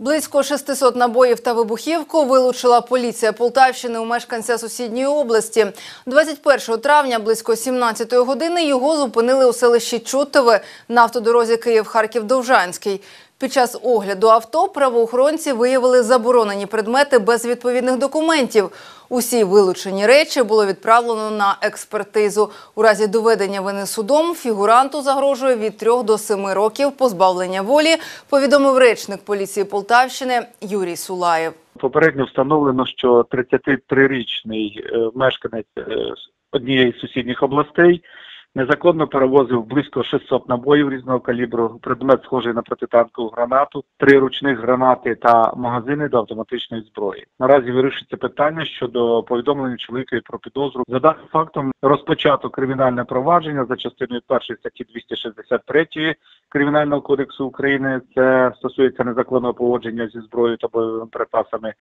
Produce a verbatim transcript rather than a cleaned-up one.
Близько шестисот набоїв та вибухівку вилучила поліція Полтавщини у мешканця сусідньої області. двадцять першого травня близько сімнадцятої години його зупинили у селищі Чутове на автодорозі Київ-Харків-Довжанський. Під час огляду авто правоохоронці виявили заборонені предмети без відповідних документів. Усі вилучені речі було відправлено на експертизу. У разі доведення вини судом фігуранту загрожує від трьох до семи років позбавлення волі, повідомив речник поліції Полтавщини Юрій Сулаєв. Попередньо встановлено, що тридцятитрирічний мешканець однієї з сусідніх областей незаконно перевозив близько шестисот набоїв різного калібру, предмет схожий на протитанкову гранату, три ручних гранати та магазини до автоматичної зброї. Наразі вирішується питання щодо повідомлення чоловіка про підозру. За даним фактом розпочато кримінальне провадження за частиною першої статті двісті шістдесят три Кримінального кодексу України. Це стосується незаконного поводження зі зброєю та бойовими припасами.